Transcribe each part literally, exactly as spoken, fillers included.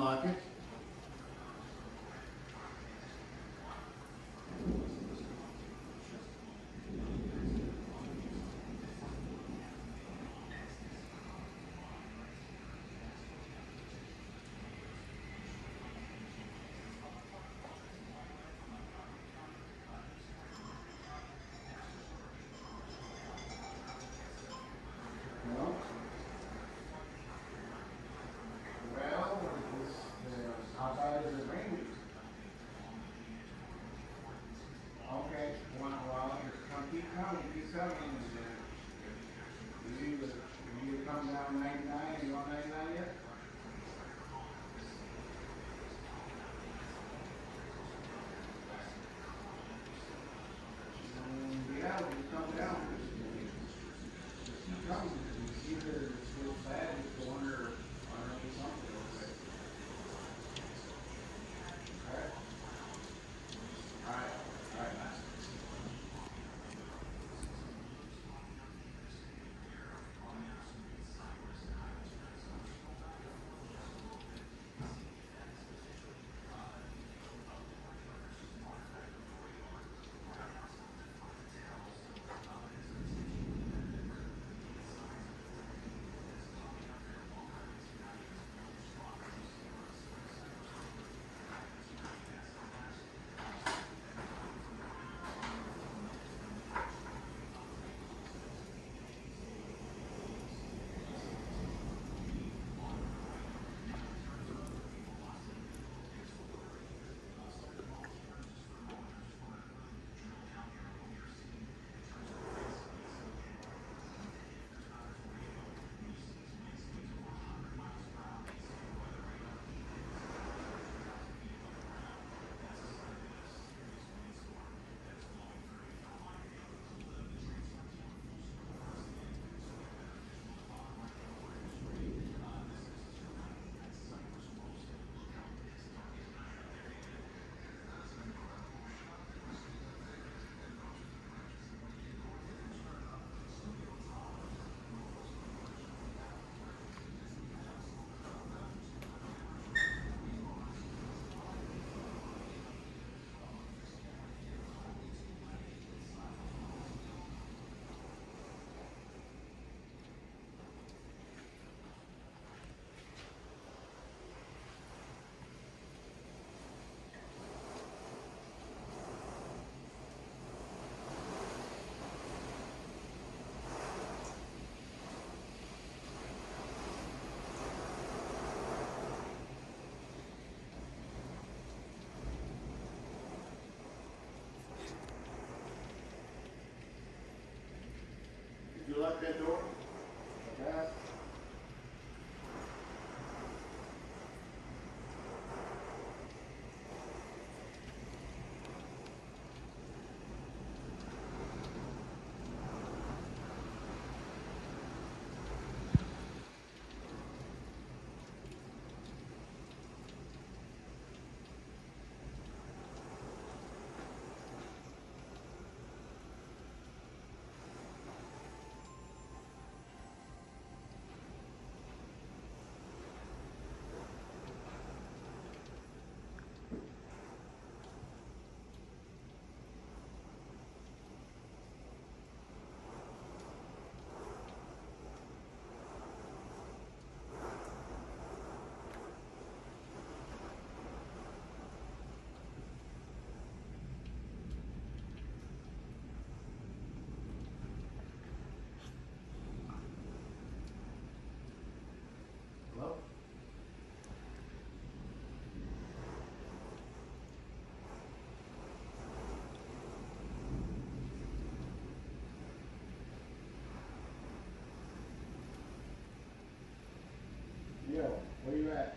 unlock it. No? Well, it's, uh, outside is it raining? Okay, well, well, come keep coming, keep coming. And, uh, you either, you either come down ninety-nine, you on ninety-nine yet? Um, yeah, when you come down, just, just keep coming. You see that it's still bad, just go under, underneath something, okay? Alright? Alright, alright. Did you lock that door? Okay. Hello? Yo, where you at?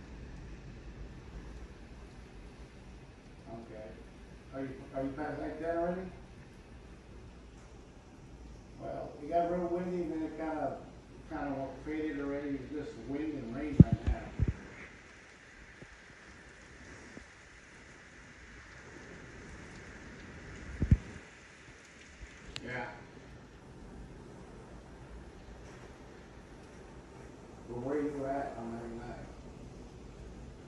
Okay. Are you are you past like that already? Well, it got real windy and then it kind of kind of faded already. It's just wind and rain right now. Yeah. But where you at on ninety-nine?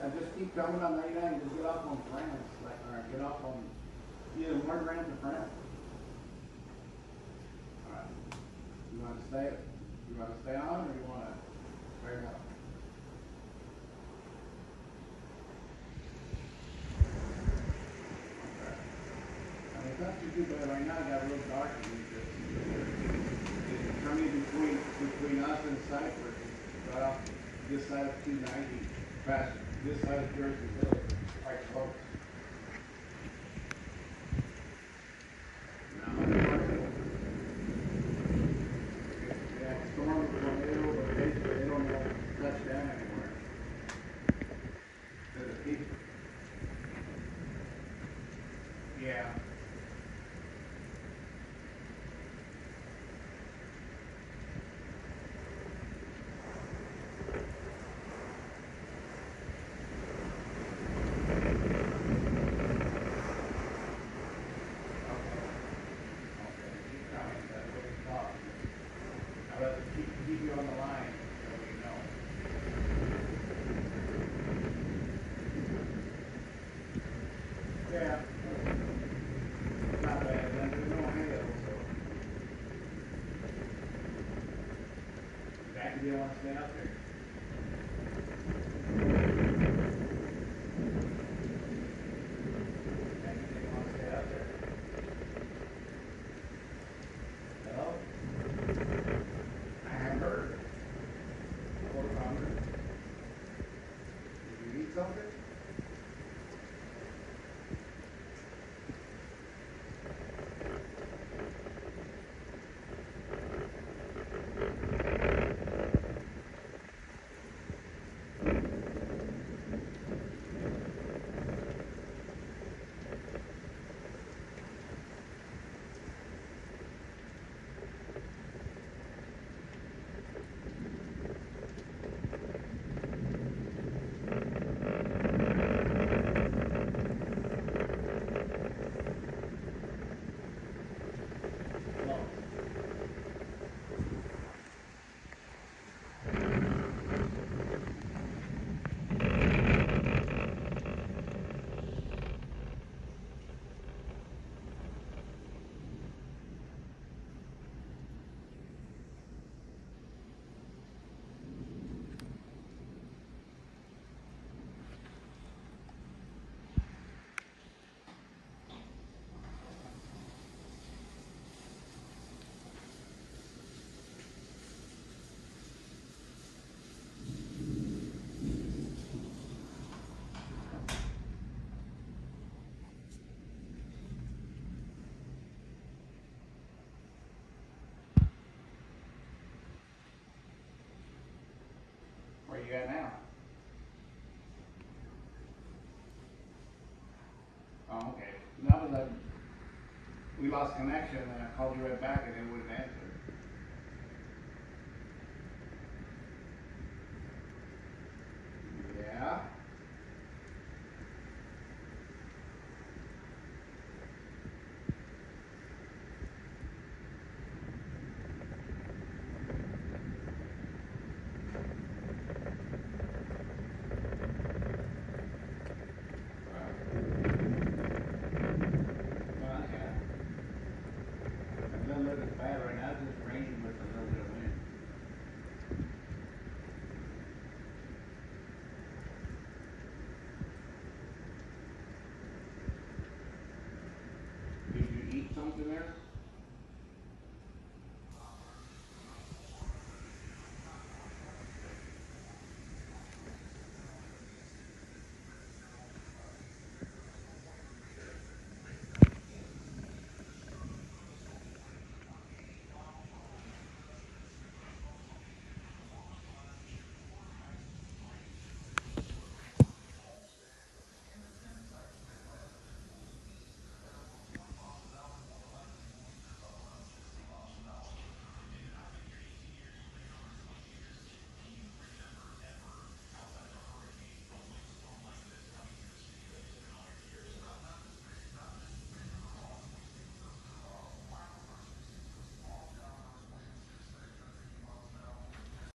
I just keep coming on ninety-nine, just get off on France, like, or get off on either Morgan Grant or France. Alright. You wanna stay, you wanna stay on, or you wanna break up? Okay. I mean, it's not too good, but right now it got real dark, and it's just, it's coming between, between us and Cyprus, right off this side of two ninety, past this side of Jersey Village, quite close. Yeah, storm, tornado, but basically they don't know touch down anymore. To the people. Yeah. I'd rather keep, keep you on the line so we know. Yeah. Not bad, then there's no hail, so. Back if you want to stay out there. Back if you want to stay out there. Hello? Hamburger. Quarter pounder. Did you eat something? Where you at now? Oh, okay. Now that we lost connection, and I called you right back and it wouldn't answer. Yeah. Bad right now, it's just raining with a little bit of wind. Did you eat something there?